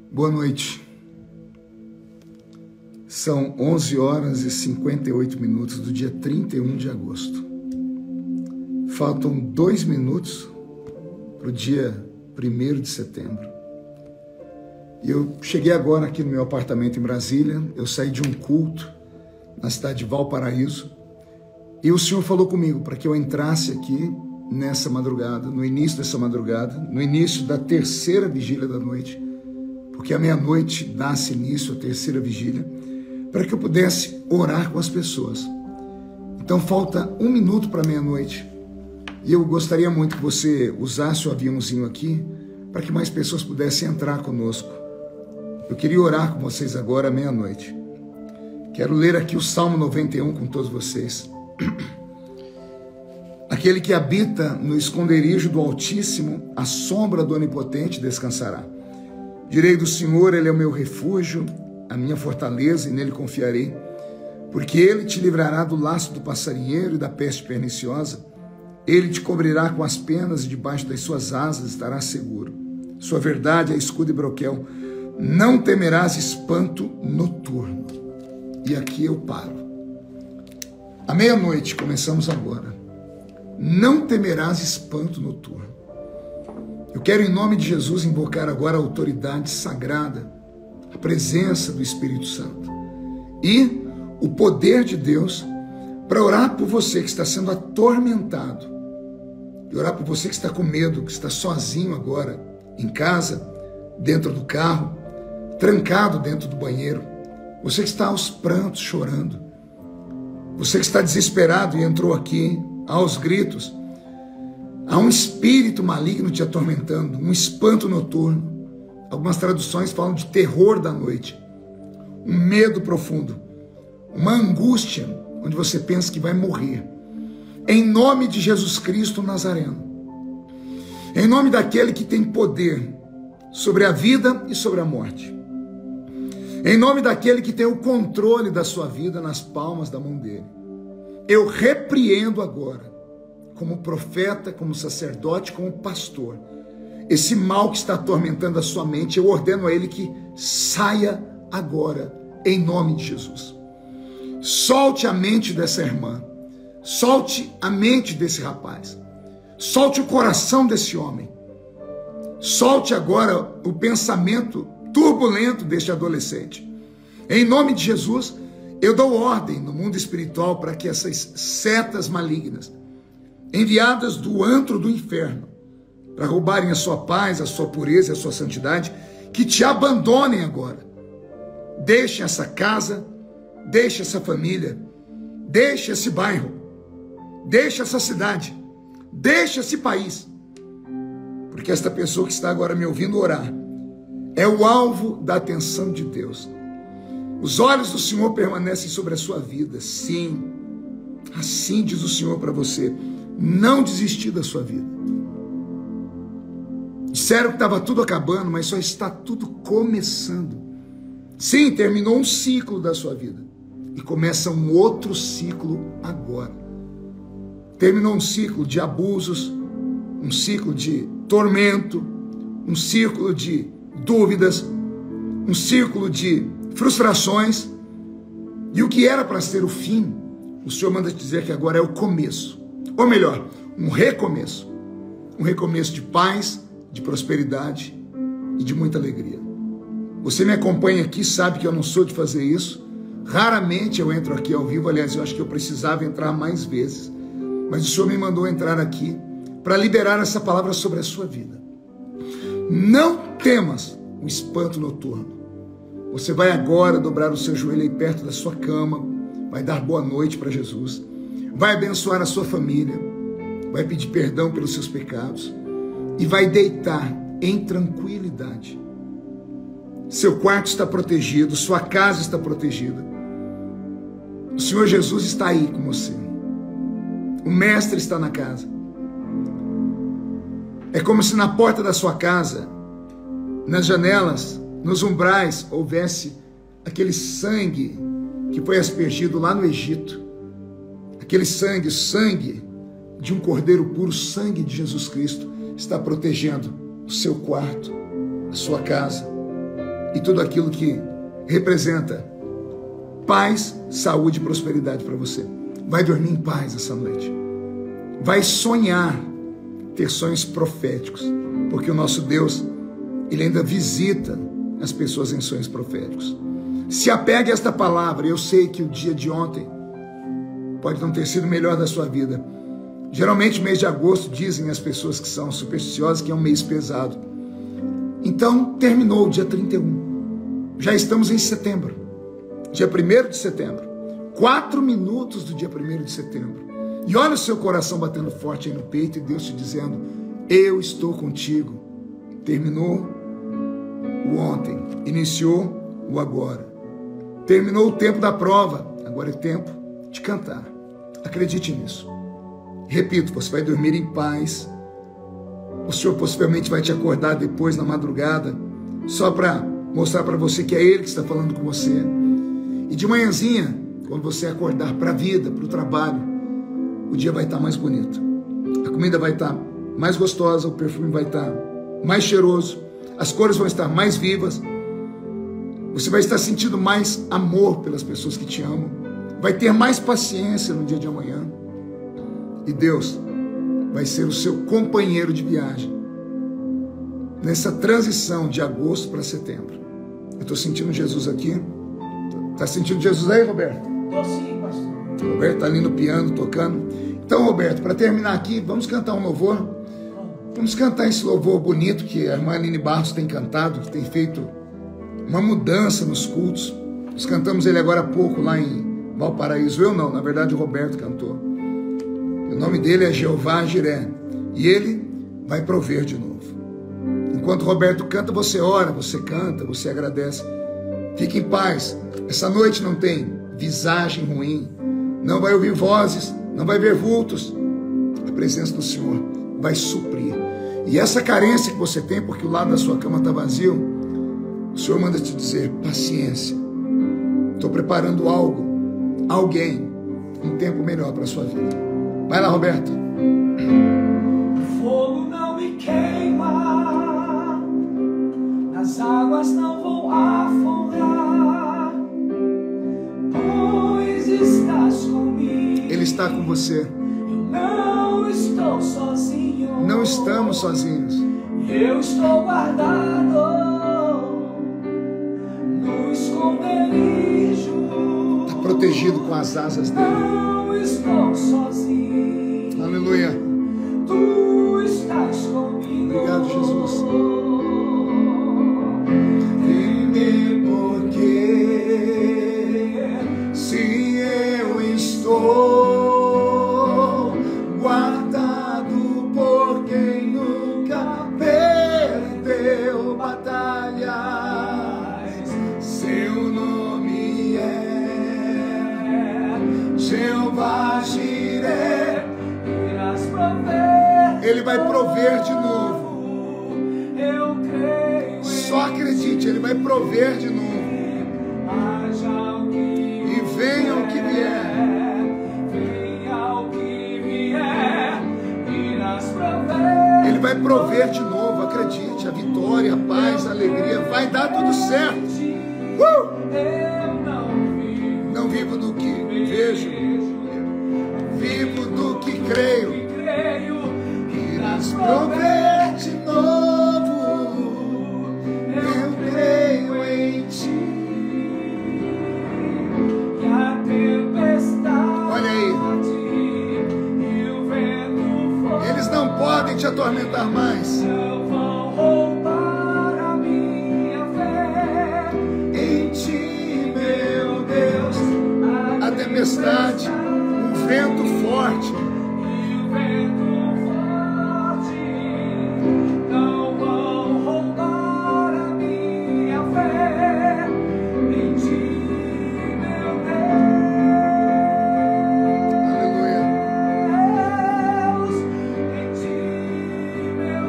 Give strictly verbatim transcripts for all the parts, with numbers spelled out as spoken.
Boa noite. São onze horas e cinquenta e oito minutos do dia trinta e um de agosto. Faltam dois minutos para o dia primeiro de setembro. E eu cheguei agora aqui no meu apartamento em Brasília. Eu saí de um culto na cidade de Valparaíso. E o Senhor falou comigo para que eu entrasse aqui nessa madrugada, no início dessa madrugada, no início da terceira vigília da noite, porque à meia-noite dá-se início à terceira vigília, para que eu pudesse orar com as pessoas. Então falta um minuto para meia-noite, e eu gostaria muito que você usasse o aviãozinho aqui, para que mais pessoas pudessem entrar conosco. Eu queria orar com vocês agora à meia-noite. Quero ler aqui o Salmo noventa e um com todos vocês. Aquele que habita no esconderijo do Altíssimo, à sombra do Onipotente descansará. Direi do Senhor, Ele é o meu refúgio, a minha fortaleza, e nele confiarei. Porque Ele te livrará do laço do passarinheiro e da peste perniciosa. Ele te cobrirá com as penas e debaixo das suas asas estarás seguro. Sua verdade é escudo e broquel. Não temerás espanto noturno. E aqui eu paro. À meia-noite, começamos agora. Não temerás espanto noturno. Eu quero, em nome de Jesus, invocar agora a autoridade sagrada, a presença do Espírito Santo e o poder de Deus para orar por você que está sendo atormentado, e orar por você que está com medo, que está sozinho agora, em casa, dentro do carro, trancado dentro do banheiro, você que está aos prantos, chorando, você que está desesperado e entrou aqui aos gritos. Há um espírito maligno te atormentando, um espanto noturno. Algumas traduções falam de terror da noite, um medo profundo, uma angústia, onde você pensa que vai morrer. Em nome de Jesus Cristo Nazareno, em nome daquele que tem poder sobre a vida e sobre a morte, em nome daquele que tem o controle da sua vida nas palmas da mão dele, eu repreendo agora, como profeta, como sacerdote, como pastor, esse mal que está atormentando a sua mente. Eu ordeno a ele que saia agora, em nome de Jesus. Solte a mente dessa irmã, solte a mente desse rapaz, solte o coração desse homem, solte agora o pensamento turbulento deste adolescente. Em nome de Jesus, eu dou ordem no mundo espiritual para que essas setas malignas, enviadas do antro do inferno, para roubarem a sua paz, a sua pureza e a sua santidade, que te abandonem agora. Deixe essa casa, deixe essa família, deixe esse bairro, deixe essa cidade, deixe esse país, porque esta pessoa que está agora me ouvindo orar é o alvo da atenção de Deus. Os olhos do Senhor permanecem sobre a sua vida. Sim, assim diz o Senhor para você: não desistir da sua vida. Disseram que estava tudo acabando, mas só está tudo começando. Sim, terminou um ciclo da sua vida e começa um outro ciclo agora. Terminou um ciclo de abusos, um ciclo de tormento, um ciclo de dúvidas, um ciclo de frustrações, e o que era para ser o fim, o Senhor manda te dizer que agora é o começo, ou melhor, um recomeço, um recomeço de paz, de prosperidade e de muita alegria. Você me acompanha aqui, sabe que eu não sou de fazer isso, raramente eu entro aqui ao vivo. Aliás, eu acho que eu precisava entrar mais vezes, mas o Senhor me mandou entrar aqui para liberar essa palavra sobre a sua vida. Não temas o espanto noturno. Você vai agora dobrar o seu joelho aí perto da sua cama, vai dar boa noite para Jesus, vai abençoar a sua família, vai pedir perdão pelos seus pecados e vai deitar em tranquilidade. Seu quarto está protegido, sua casa está protegida. O Senhor Jesus está aí com você. O Mestre está na casa. É como se na porta da sua casa, nas janelas, nos umbrais, houvesse aquele sangue que foi aspergido lá no Egito. Aquele sangue, o sangue de um cordeiro puro, o sangue de Jesus Cristo, está protegendo o seu quarto, a sua casa, e tudo aquilo que representa paz, saúde e prosperidade para você. Vai dormir em paz essa noite. Vai sonhar, ter sonhos proféticos, porque o nosso Deus, Ele ainda visita as pessoas em sonhos proféticos. Se apegue a esta palavra. Eu sei que o dia de ontem pode não ter sido o melhor da sua vida. Geralmente, mês de agosto, dizem as pessoas que são supersticiosas que é um mês pesado. Então, terminou o dia trinta e um. Já estamos em setembro. Dia primeiro de setembro. Quatro minutos do dia primeiro de setembro. E olha o seu coração batendo forte aí no peito e Deus te dizendo: eu estou contigo. Terminou o ontem, iniciou o agora. Terminou o tempo da prova, agora é tempo de cantar. Acredite nisso. Repito, você vai dormir em paz. O Senhor possivelmente vai te acordar depois na madrugada, só para mostrar para você que é Ele que está falando com você. E de manhãzinha, quando você acordar para a vida, para o trabalho, o dia vai estar mais bonito. A comida vai estar mais gostosa, o perfume vai estar mais cheiroso, as cores vão estar mais vivas. Você vai estar sentindo mais amor pelas pessoas que te amam. Vai ter mais paciência no dia de amanhã. E Deus vai ser o seu companheiro de viagem nessa transição de agosto para setembro. Eu estou sentindo Jesus aqui. Está sentindo Jesus aí, Roberto? Estou sim, pastor. Roberto está ali no piano, tocando. Então, Roberto, para terminar aqui, vamos cantar um louvor. Vamos cantar esse louvor bonito que a irmã Aline Barros tem cantado, que tem feito uma mudança nos cultos. Nós cantamos ele agora há pouco lá em Valparaíso. Eu não, na verdade o Roberto cantou. O nome dele é Jeová Jiré. E ele vai prover de novo. Enquanto o Roberto canta, você ora, você canta, você agradece. Fique em paz. Essa noite não tem visagem ruim. Não vai ouvir vozes, não vai ver vultos. A presença do Senhor vai suprir. E essa carência que você tem, porque o lado da sua cama está vazio, o Senhor manda te dizer: paciência. Estou preparando algo, alguém, um tempo melhor para a sua vida. Vai lá, Roberto. O fogo não me queima, as águas não vão afundar, pois estás comigo. Ele está com você. Eu não estou sozinho. Não estamos sozinhos. Eu estou guardado no esconderijo. Está protegido com as asas dele. Não estou sozinho. Aleluia. Tu estás comigo. Obrigado, Jesus. Temer porque se eu estou guardado por quem nunca perdeu batalhas, seu nome é Jeová Jiré. Ele vai prover de novo. Eu creio. Só acredite, Ele vai prover de novo. E venha o que vier. Venha o que vier. Irás prover. Ele vai prover de novo, acredite. A vitória, a paz, a alegria, vai dar tudo certo. Uh! Eu não vivo. Não vivo do que vejo, vivo do que creio. Irás prover de novo. Eu creio em ti. E a tempestade. Olha aí. E o vento forte. Eles não podem te atormentar mais. Não vão roubar a minha fé. Em ti, meu Deus. A tempestade, o vento forte. E o vento forte não vão roubar a minha fé. Em ti, meu Aleluia. Deus. Em ti, meu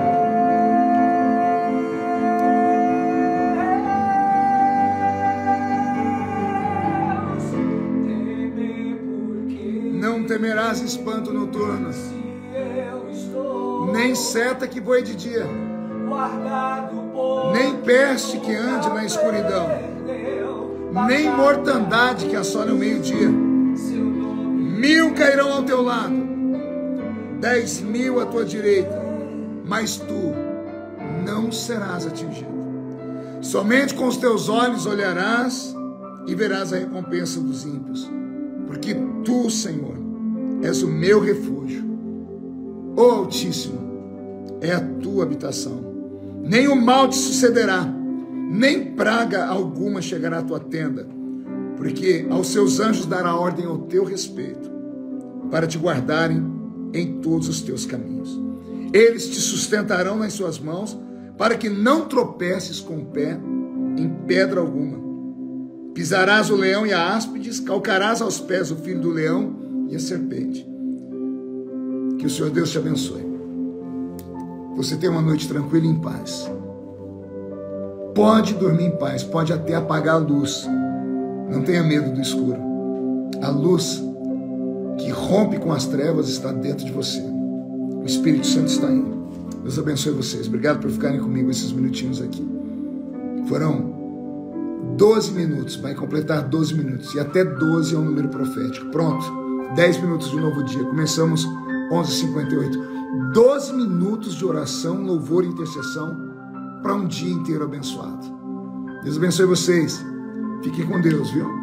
Deus. Temer porque Não temerás espanto noturno, se eu estou nem seta que voe de dia, guardado por nem peste que ande na escuridão, nem mortandade que assole o meio-dia. Mil cairão ao teu lado, dez mil à tua direita, mas tu não serás atingido. Somente com os teus olhos olharás e verás a recompensa dos ímpios, porque tu, Senhor, és o meu refúgio. Ó Altíssimo, é a tua habitação. Nem o mal te sucederá, nem praga alguma chegará à tua tenda, porque aos seus anjos dará ordem ao teu respeito, para te guardarem em todos os teus caminhos. Eles te sustentarão nas suas mãos, para que não tropeces com o pé em pedra alguma. Pisarás o leão e a áspides, calcarás aos pés o filho do leão e a serpente. Que o Senhor Deus te abençoe. Você tem uma noite tranquila e em paz. Pode dormir em paz, pode até apagar a luz. Não tenha medo do escuro. A luz que rompe com as trevas está dentro de você. O Espírito Santo está aí. Deus abençoe vocês. Obrigado por ficarem comigo esses minutinhos aqui. Foram doze minutos, vai completar doze minutos. E até doze é um número profético. Pronto, dez minutos de novo dia. Começamos onze e cinquenta e oito. doze minutos de oração, louvor e intercessão para um dia inteiro abençoado. Deus abençoe vocês. Fiquem com Deus, viu?